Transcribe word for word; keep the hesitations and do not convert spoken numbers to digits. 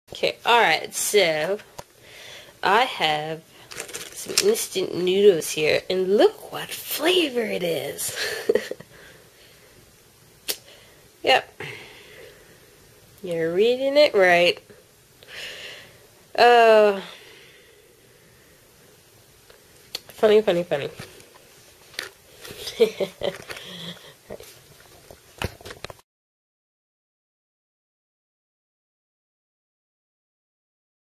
Okay, alright, so I have some instant noodles here, and look what flavor it is. Yep. You're reading it right. Uh, funny, funny, funny.